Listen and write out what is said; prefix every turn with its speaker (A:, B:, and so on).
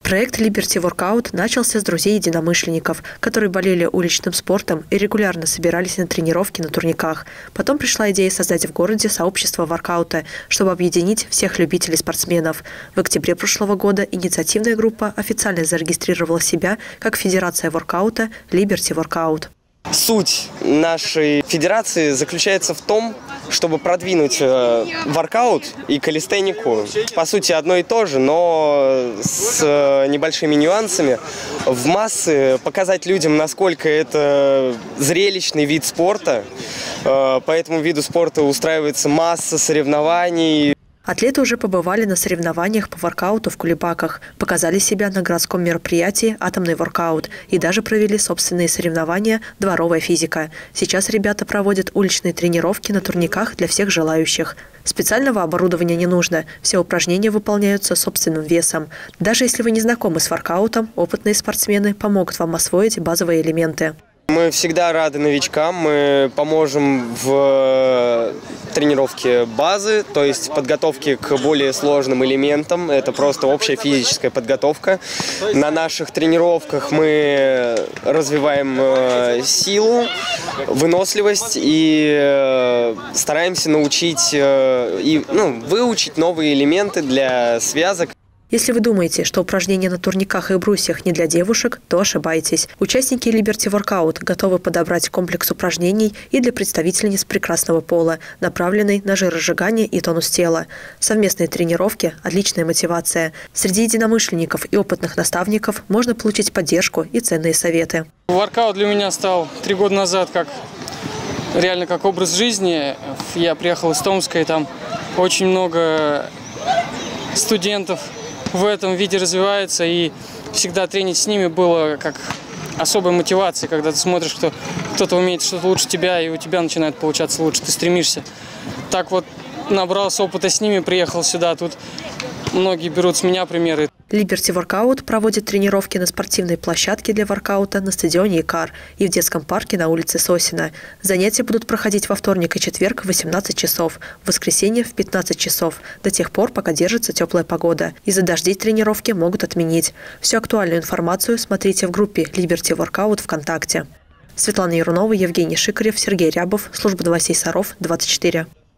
A: Проект Liberty Workout начался с друзей-единомышленников, которые болели уличным спортом и регулярно собирались на тренировки на турниках. Потом пришла идея создать в городе сообщество воркаута, чтобы объединить всех любителей спортсменов. В октябре прошлого года инициативная группа официально зарегистрировала себя как Федерация воркаута Liberty Workout.
B: Суть нашей федерации заключается в том, чтобы продвинуть воркаут и калистенику. По сути, одно и то же, но с небольшими нюансами. В массы показать людям, насколько это зрелищный вид спорта. По этому виду спорта устраивается масса соревнований.
A: Атлеты уже побывали на соревнованиях по воркауту в Кулебаках, показали себя на городском мероприятии «Атомный воркаут» и даже провели собственные соревнования «Дворовая физика». Сейчас ребята проводят уличные тренировки на турниках для всех желающих. Специального оборудования не нужно, все упражнения выполняются собственным весом. Даже если вы не знакомы с воркаутом, опытные спортсмены помогут вам освоить базовые элементы.
B: Мы всегда рады новичкам, мы поможем в тренировке базы, то есть подготовке к более сложным элементам. Это просто общая физическая подготовка. На наших тренировках мы развиваем силу, выносливость и стараемся научить выучить новые элементы для связок.
A: Если вы думаете, что упражнения на турниках и брусьях не для девушек, то ошибаетесь. Участники Liberty Workout готовы подобрать комплекс упражнений и для представительниц прекрасного пола, направленный на жиросжигание и тонус тела. Совместные тренировки – отличная мотивация. Среди единомышленников и опытных наставников можно получить поддержку и ценные советы.
C: Воркаут для меня стал 3 года назад реально как образ жизни. Я приехал из Томска, и там очень много студентов в этом виде развивается, и всегда тренить с ними было как особой мотивацией, когда ты смотришь, что кто-то умеет что-то лучше тебя, и у тебя начинает получаться лучше, ты стремишься. Так вот, набрался опыта с ними, приехал сюда, тут многие берут с меня примеры.
A: Liberty Workout проводит тренировки на спортивной площадке для воркаута на стадионе Икар и в детском парке на улице Сосина. Занятия будут проходить во вторник и четверг в 18 часов, в воскресенье в 15 часов, до тех пор, пока держится теплая погода. Из-за дождей тренировки могут отменить. Всю актуальную информацию смотрите в группе Liberty Workout ВКонтакте. Светлана Ярунова, Евгений Шикарев, Сергей Рябов, служба новостей Саров, 24.